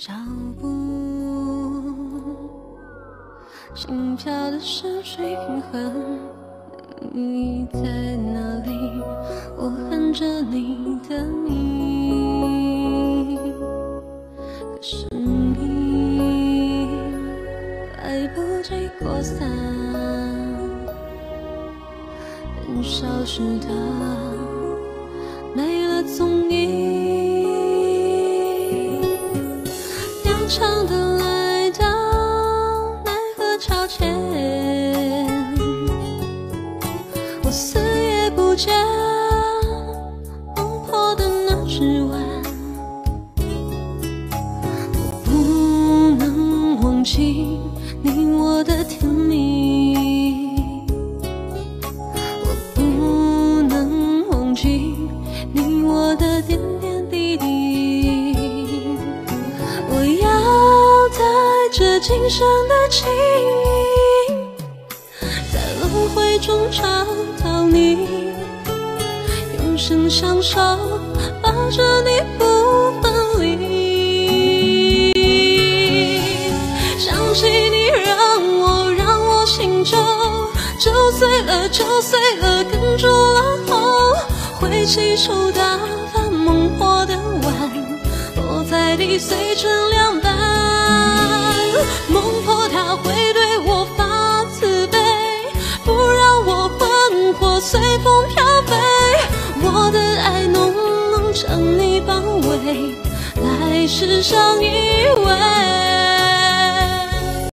脚步，心跳的失去平衡。你在哪里？我喊着你的名，可是你来不及扩散，便消失的没了踪影。踉跄的来到奈何桥前，我死也不见梦破的那指纹。我不能忘记你我的甜蜜，我不能忘记你我的点点滴滴。我要带着今生的情，在轮回中找到你，永生相守，抱着你不分离。想起你让我心就碎了，哽住了喉，挥起手打翻梦破的碗，落在地碎成两半。梦破它会对我发慈悲，不让我魂魄随风飘飞。我的爱浓浓将你包围，来世相依偎。